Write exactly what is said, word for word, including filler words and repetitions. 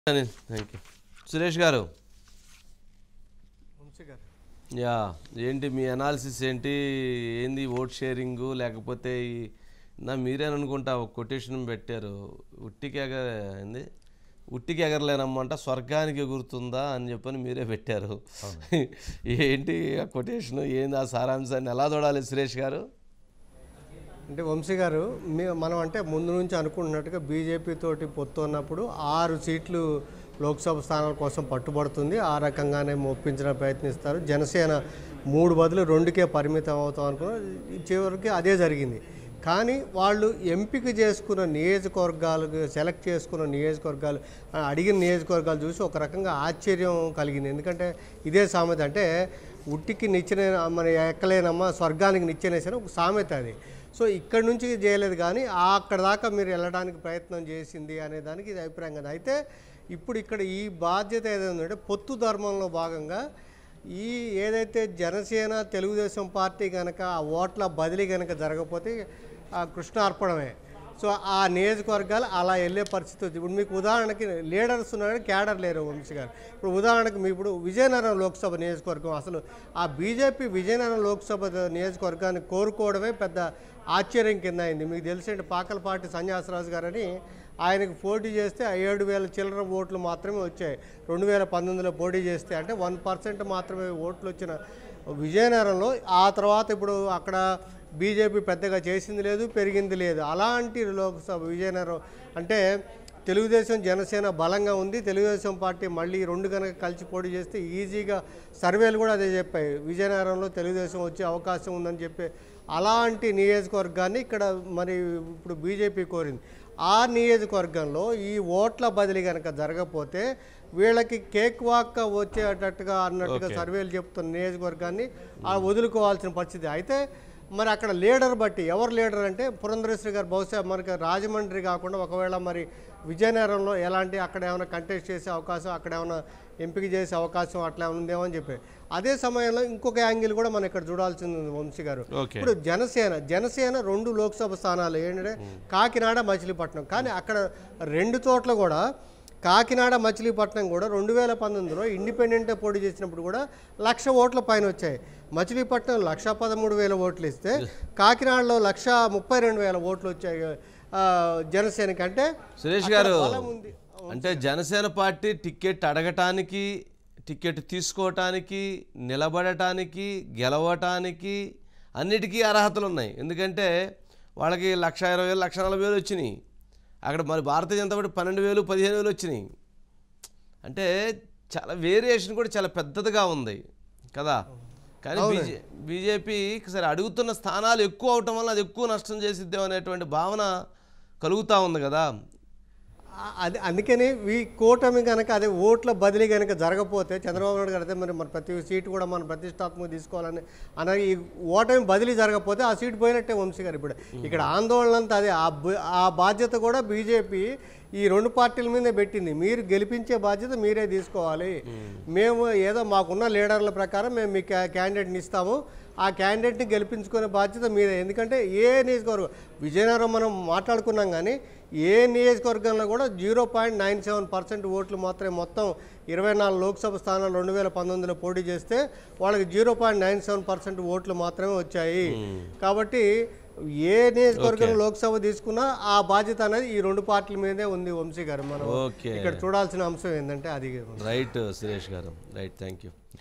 Thank you Suresh గారు. Yeah ఏంటి మీ analysis ఏంటి? ఏంది ఓట్ షేరింగు లేకపోతే నా మీరేననుకుంటా ఒక కొటేషన్ పెట్టారు, ఉట్టికి ఎగ ఏంది ఉట్టికి ఎగరలేనమ్మంట స్వర్గానికి ఎగురుతుందా అని చెప్పని మీరే పెట్టారు. ఏంటి ఆ కొటేషన్, ఏంది ఆ సారాంశాన్ని ఎలా చూడాలి సురేష్ గారు? అంటే వంశీ గారు, మీ మనం అంటే ముందు నుంచి అనుకుంటున్నట్టుగా బీజేపీ తోటి పొత్తు ఉన్నప్పుడు ఆరు సీట్లు లోక్సభ స్థానాల కోసం పట్టుబడుతుంది. ఆ రకంగానే ఒప్పించడం ప్రయత్నిస్తారు. జనసేన మూడు బదులు రెండుకే పరిమితం అవుతాం అనుకున్నారు. చివరికి అదే జరిగింది. కానీ వాళ్ళు ఎంపిక చేసుకున్న నియోజకవర్గాలు, సెలెక్ట్ చేసుకున్న నియోజకవర్గాలు, అడిగిన నియోజకవర్గాలు చూసి ఒక రకంగా ఆశ్చర్యం కలిగింది. ఎందుకంటే ఇదే సామెత, అంటే ఉట్టికి నిచ్చెన మన ఎక్కలేనమ్మా స్వర్గానికి నిచ్చెనేసిన ఒక సామెత అది. సో ఇక్కడ నుంచి చేయలేదు, కానీ అక్కడ దాకా మీరు వెళ్ళడానికి ప్రయత్నం చేసింది అనే దానికి ఇది అభిప్రాయం కదా. అయితే ఇప్పుడు ఇక్కడ ఈ బాధ్యత ఏదైందంటే పొత్తు ధర్మంలో భాగంగా ఈ ఏదైతే జనసేన తెలుగుదేశం పార్టీ కనుక ఆ ఓట్ల బదిలీ కనుక జరగకపోతే కృష్ణార్పణమే. సో ఆ నియోజకవర్గాలు అలా వెళ్ళే పరిస్థితి ఉంది. ఇప్పుడు మీకు ఉదాహరణకి లీడర్స్ ఉన్నారు, క్యాడర్ లేరు వంశీ గారు. ఇప్పుడు ఉదాహరణకు మీ ఇప్పుడు విజయనగరం లోక్సభ నియోజకవర్గం, అసలు ఆ బీజేపీ విజయనగరం లోక్సభ నియోజకవర్గాన్ని కోరుకోవడమే పెద్ద ఆశ్చర్యం కింద అయింది. మీకు తెలిసింటే పాకలపాటి సన్యాసరాజు గారని ఆయనకు పోటీ చేస్తే ఏడు వేల చిల్లర ఓట్లు మాత్రమే వచ్చాయి. రెండు వేల పంతొమ్మిదిలో పోటీ చేస్తే అంటే వన్ పర్సెంట్ మాత్రమే ఓట్లు వచ్చిన విజయనగరంలో ఆ తర్వాత ఇప్పుడు అక్కడ బీజేపీ పెద్దగా చేసింది లేదు, పెరిగింది లేదు. అలాంటి లోక్సభ విజయనగరం అంటే తెలుగుదేశం జనసేన బలంగా ఉంది. తెలుగుదేశం పార్టీ మళ్ళీ రెండు కనుక కలిసి పోటీ చేస్తే ఈజీగా, సర్వేలు కూడా అదే చెప్పాయి, విజయనగరంలో తెలుగుదేశం వచ్చే అవకాశం ఉందని చెప్పి అలాంటి నియోజకవర్గాన్ని ఇక్కడ మరి ఇప్పుడు బీజేపీ కోరింది. ఆ నియోజకవర్గంలో ఈ ఓట్ల బదిలీ కనుక జరగకపోతే వీళ్ళకి కేక్ వాక్ వచ్చేటట్టుగా అన్నట్టుగా సర్వేలు చెప్తున్న నియోజకవర్గాన్ని ఆ వదులుకోవాల్సిన పరిస్థితి. అయితే మరి అక్కడ లీడర్ బట్టి ఎవరు లీడర్ అంటే పురంధరేశ్వరి గారు బహుశా మనకి రాజమండ్రి కాకుండా ఒకవేళ మరి విజయనగరంలో ఎలాంటి అక్కడ ఏమైనా కంటెస్ట్ చేసే అవకాశం, అక్కడ ఏమైనా ఎంపిక చేసే అవకాశం అట్లా ఉందేమో అని చెప్పి. అదే సమయంలో ఇంకొక యాంగిల్ కూడా మనం ఇక్కడ చూడాల్సింది ఉంది వంశీ గారు. ఇప్పుడు జనసేన జనసేన రెండు లోక్సభ స్థానాలు ఏంటంటే కాకినాడ, మచిలీపట్నం. కానీ అక్కడ రెండు చోట్ల కూడా కాకినాడ, మచిలీపట్నం కూడా రెండు వేల పంతొమ్మిదిలో ఇండిపెండెంట్గా పోటీ చేసినప్పుడు కూడా లక్ష ఓట్ల పైన వచ్చాయి. మచిలీపట్నం లక్ష పదమూడు వేల ఓట్లు ఇస్తే కాకినాడలో లక్ష ముప్పై రెండు వేల ఓట్లు వచ్చాయి జనసేనకి. అంటే సురేష్ గారు, అంటే జనసేన పార్టీ టికెట్ అడగటానికి, టికెట్ తీసుకోవటానికి, నిలబడటానికి, గెలవటానికి అన్నిటికీ అర్హతలు ఉన్నాయి. ఎందుకంటే వాళ్ళకి లక్ష ఇరవై వేలు లక్ష నలభై వేలు వచ్చినాయి. అక్కడ మరి భారతీయ జనతా పార్టీ పన్నెండు వేలు పదిహేను వేలు వచ్చినాయి. అంటే చాలా వేరియేషన్ కూడా చాలా పెద్దదిగా ఉంది కదా. కానీ బీజే బీజేపీ సరే అడుగుతున్న స్థానాలు ఎక్కువ అవటం వల్ల అది ఎక్కువ నష్టం చేసిద్దాం అనేటువంటి భావన కలుగుతూ ఉంది కదా. అది అందుకని ఈ కూటమి కనుక అదే ఓట్ల బదిలీ కనుక జరగకపోతే చంద్రబాబు నాయుడు గారు అయితే మరి మన ప్రతి సీటు కూడా మనం ప్రతిష్టాత్మక తీసుకోవాలని అన్న ఈ ఓటమి బదిలీ జరగకపోతే ఆ సీటు పోయినట్టే వంశీ గారు. ఇప్పుడు ఇక్కడ ఆందోళన అంతా అదే, ఆ బాధ్యత కూడా బీజేపీ ఈ రెండు పార్టీల మీదే పెట్టింది. మీరు గెలిపించే బాధ్యత మీరే తీసుకోవాలి. మేము ఏదో మాకున్న లీడర్ల ప్రకారం మేము మీ క్యాండిడేట్ని ఇస్తాము, ఆ క్యాండిడేట్ని గెలిపించుకునే బాధ్యత మీదే. ఎందుకంటే ఏ నియోజకవర్గం విజయనగరం మనం మాట్లాడుకున్నాం, కానీ ఏ నియోజకవర్గంలో కూడా zero point nine seven percent ఓట్లు మాత్రమే, మొత్తం ఇరవై నాలుగు లోక్సభ స్థానాలు రెండు వేల పంతొమ్మిదిలో పోటీ చేస్తే వాళ్ళకి zero point nine seven percent ఓట్లు మాత్రమే వచ్చాయి. కాబట్టి ఏ నియోజకవర్గం లోక్సభ తీసుకున్నా ఆ బాధ్యత అనేది ఈ రెండు పార్టీల మీదే ఉంది వంశీ గారు. మనం ఇక్కడ చూడాల్సిన అంశం ఏంటంటే అది. రైట్ సురేష్ గారు, రైట్, థ్యాంక్ యూ.